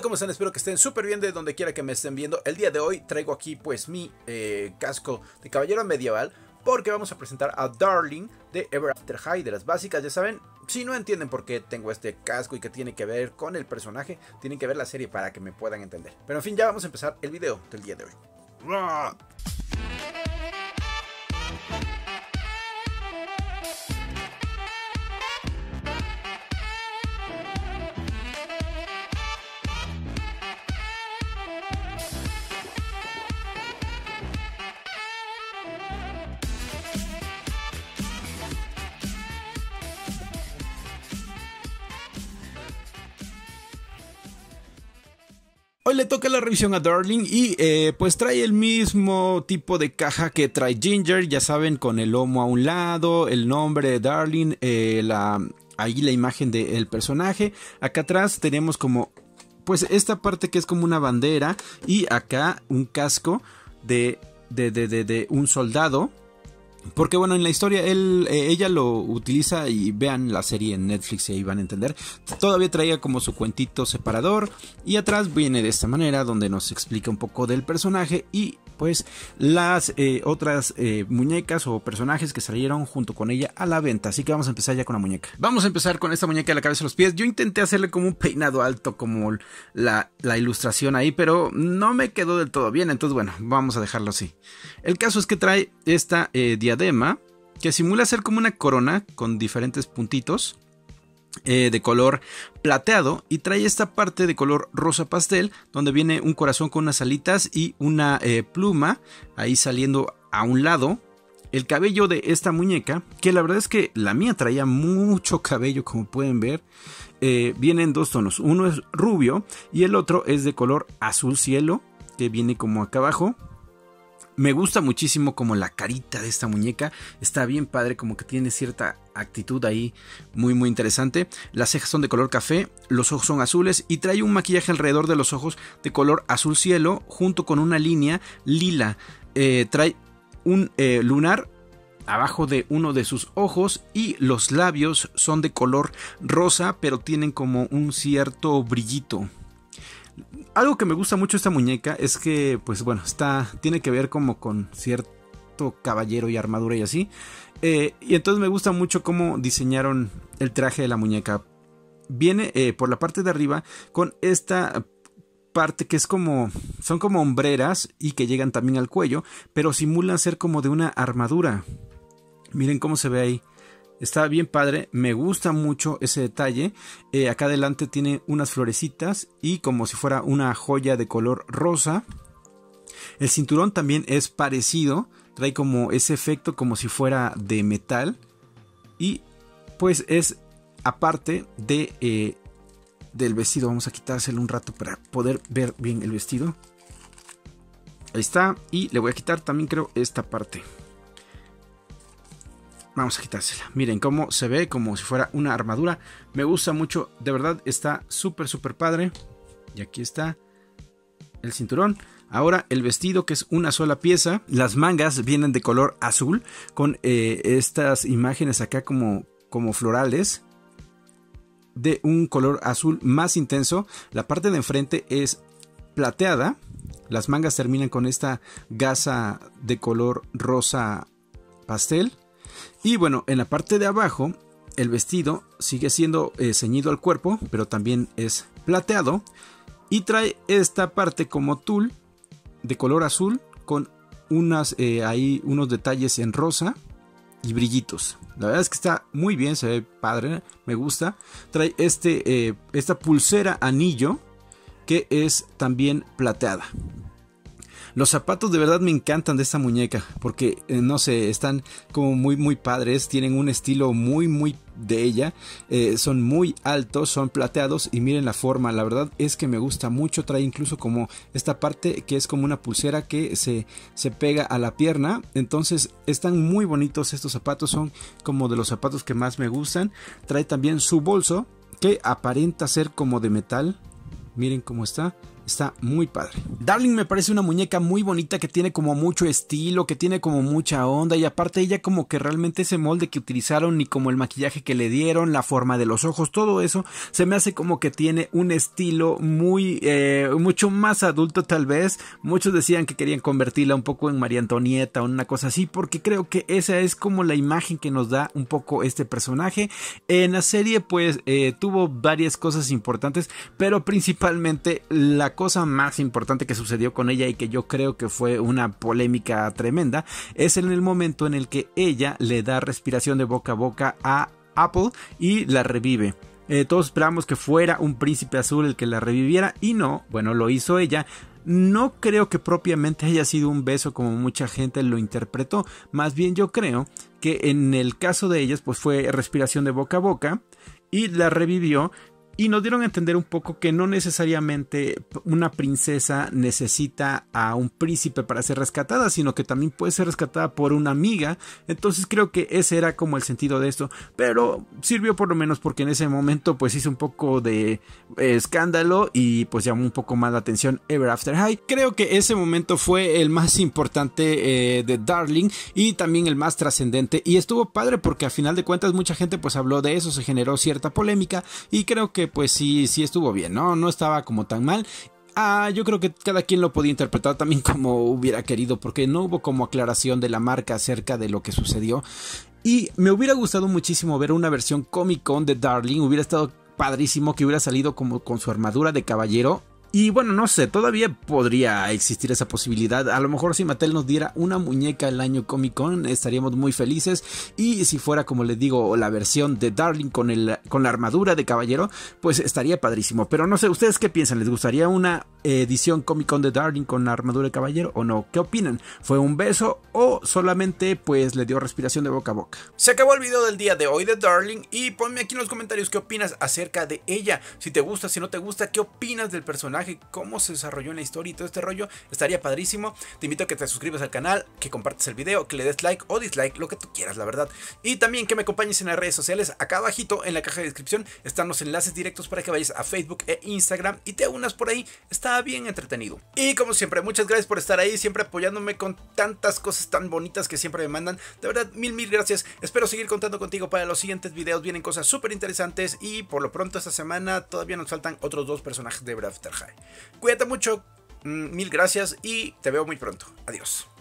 ¿cómo están? Espero que estén súper bien de donde quiera que me estén viendo. El día de hoy traigo aquí pues mi casco de caballero medieval, porque vamos a presentar a Darling de Ever After High, de las básicas. Ya saben, si no entienden por qué tengo este casco y que tiene que ver con el personaje, tienen que ver la serie para que me puedan entender. Pero en fin, ya vamos a empezar el video del día de hoy. Hoy le toca la revisión a Darling y pues trae el mismo tipo de caja que trae Ginger, ya saben, con el lomo a un lado, el nombre de Darling, ahí la imagen del personaje. Acá atrás tenemos como pues esta parte que es como una bandera y acá un casco de un soldado. Porque bueno, en la historia ella lo utiliza, y vean la serie en Netflix y ahí van a entender. Todavía traía como su cuentito separador y atrás viene de esta manera donde nos explica un poco del personaje y pues las otras muñecas o personajes que salieron junto con ella a la venta. Así que vamos a empezar ya con la muñeca. Vamos a empezar con esta muñeca de la cabeza a los pies. Yo intenté hacerle como un peinado alto como la ilustración ahí, pero no me quedó del todo bien. Entonces bueno, vamos a dejarlo así. El caso es que trae esta diadema que simula ser como una corona con diferentes puntitos de color plateado, y trae esta parte de color rosa pastel donde viene un corazón con unas alitas y una pluma ahí saliendo a un lado. El cabello de esta muñeca, que la verdad es que la mía traía mucho cabello, como pueden ver, viene en dos tonos. Uno es rubio y el otro es de color azul cielo, que viene como acá abajo. Me gusta muchísimo como la carita de esta muñeca, está bien padre, como que tiene cierta actitud ahí muy interesante. Las cejas son de color café, los ojos son azules y trae un maquillaje alrededor de los ojos de color azul cielo junto con una línea lila. Trae un lunar abajo de uno de sus ojos y los labios son de color rosa, pero tienen como un cierto brillito. Algo que me gusta mucho de esta muñeca es que, pues bueno, tiene que ver como con cierto caballero y armadura y así. Y entonces me gusta mucho cómo diseñaron el traje de la muñeca. Viene por la parte de arriba con esta parte que son como hombreras y que llegan también al cuello, pero simulan ser como de una armadura. Miren cómo se ve ahí. Está bien padre, me gusta mucho ese detalle. Acá adelante tiene unas florecitas y como si fuera una joya de color rosa. El cinturón también es parecido, trae como ese efecto como si fuera de metal. Y pues es aparte del vestido. Vamos a quitárselo un rato para poder ver bien el vestido. Ahí está, y le voy a quitar también creo esta parte. Vamos a quitársela. Miren cómo se ve como si fuera una armadura. Me gusta mucho. De verdad está súper padre. Y aquí está el cinturón. Ahora el vestido, que es una sola pieza. Las mangas vienen de color azul. Con estas imágenes acá como florales. De un color azul más intenso. La parte de enfrente es plateada. Las mangas terminan con esta gasa de color rosa pastel. Y bueno, en la parte de abajo el vestido sigue siendo ceñido al cuerpo, pero también es plateado. Y trae esta parte como tul de color azul con unos detalles en rosa y brillitos. La verdad es que está muy bien, se ve padre, me gusta. Trae esta pulsera anillo que es también plateada. Los zapatos de verdad me encantan de esta muñeca porque, no sé, están como muy padres, tienen un estilo muy de ella, son muy altos, son plateados y miren la forma, la verdad es que me gusta mucho. Trae incluso como esta parte que es como una pulsera que se pega a la pierna, entonces están muy bonitos estos zapatos, son como de los zapatos que más me gustan. Trae también su bolso que aparenta ser como de metal, miren cómo está. está muy padre. Darling me parece una muñeca muy bonita que tiene como mucho estilo, que tiene como mucha onda, y aparte ella como que realmente ese molde que utilizaron y como el maquillaje que le dieron, la forma de los ojos, todo eso se me hace como que tiene un estilo muy mucho más adulto tal vez. Muchos decían que querían convertirla un poco en María Antonieta o una cosa así, porque creo que esa es como la imagen que nos da un poco este personaje. En la serie pues tuvo varias cosas importantes, pero principalmente la cosa más importante que sucedió con ella, y que yo creo que fue una polémica tremenda, es en el momento en el que ella le da respiración de boca a boca a Apple y la revive. Todos esperábamos que fuera un príncipe azul el que la reviviera, y no, bueno, lo hizo ella. No creo que propiamente haya sido un beso como mucha gente lo interpretó, más bien yo creo que en el caso de ellas pues fue respiración de boca a boca y la revivió. Y nos dieron a entender un poco que no necesariamente una princesa necesita a un príncipe para ser rescatada, sino que también puede ser rescatada por una amiga. Entonces creo que ese era como el sentido de esto, pero sirvió por lo menos porque en ese momento pues hizo un poco de escándalo y pues llamó un poco más la atención Ever After High. Creo que ese momento fue el más importante de Darling y también el más trascendente, y estuvo padre porque a final de cuentas mucha gente pues habló de eso, se generó cierta polémica y creo que pues sí estuvo bien, no estaba como tan mal. Yo creo que cada quien lo podía interpretar también como hubiera querido, porque no hubo como aclaración de la marca acerca de lo que sucedió. Y me hubiera gustado muchísimo ver una versión Comic Con de Darling, hubiera estado padrísimo que hubiera salido como con su armadura de caballero. Y bueno, no sé, todavía podría existir esa posibilidad. A lo mejor si Mattel nos diera una muñeca el año Comic Con estaríamos muy felices. Y si fuera, como les digo, la versión de Darling con la armadura de caballero, pues estaría padrísimo. Pero no sé, ¿ustedes qué piensan? ¿Les gustaría una edición Comic Con de Darling con la armadura de caballero o no? ¿Qué opinan? ¿Fue un beso o solamente pues le dio respiración de boca a boca? Se acabó el video del día de hoy de Darling, y ponme aquí en los comentarios qué opinas acerca de ella. Si te gusta, si no te gusta, qué opinas del personaje, cómo se desarrolló en la historia y todo este rollo. Estaría padrísimo. Te invito a que te suscribas al canal, que compartas el video, que le des like o dislike, lo que tú quieras, la verdad. Y también que me acompañes en las redes sociales. Acá abajito en la caja de descripción están los enlaces directos para que vayas a Facebook e Instagram y te unas por ahí. Está bien entretenido. Y como siempre, muchas gracias por estar ahí, siempre apoyándome con tantas cosas tan bonitas que siempre me mandan. De verdad, mil gracias. Espero seguir contando contigo para los siguientes videos. Vienen cosas súper interesantes y por lo pronto esta semana todavía nos faltan otros 2 personajes de Ever After High. Cuídate mucho, mil gracias y te veo muy pronto. Adiós.